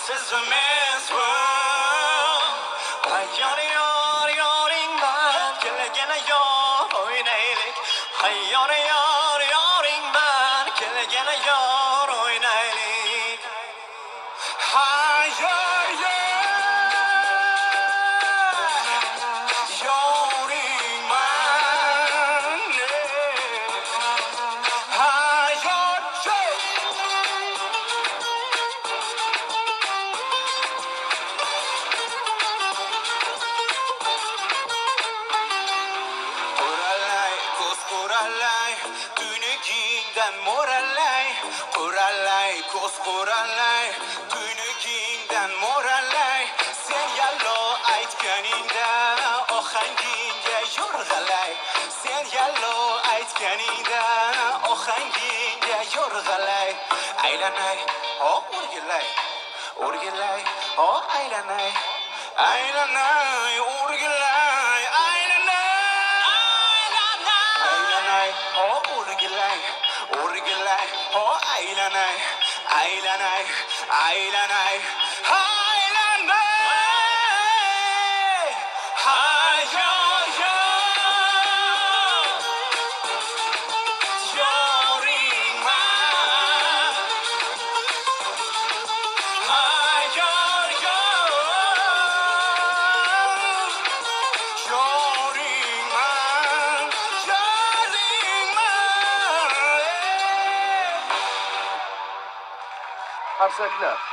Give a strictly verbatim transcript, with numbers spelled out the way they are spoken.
Sesimiz var. Ay yar yar yaring ben, kelgene yar oynaylik. Ay yar yar yaring ben, kelgene yar oynaylik. Ay yar yar yaring ben. Ay yar yar. Qurallay, tuynukingdan morallay. Qurallay, ko'z qurallay, tuynukingdan morallay. Sen yallo aytganingda ohangingga yo'rg'alay. Sen yallo aytganingda ohangingga yo'rg'alay. Aylanay, o o'rgilay, o'rgilay, o aylanay. Aylanay, o'rgilay, aylanay. Aylanay, o o'rgilay, o'rgilay, o aylanay, aylanay, aylanay, aylanay. Hay yo yo, yoring man. Hay yo yo, yoring man, yoring man. Qarsaklar.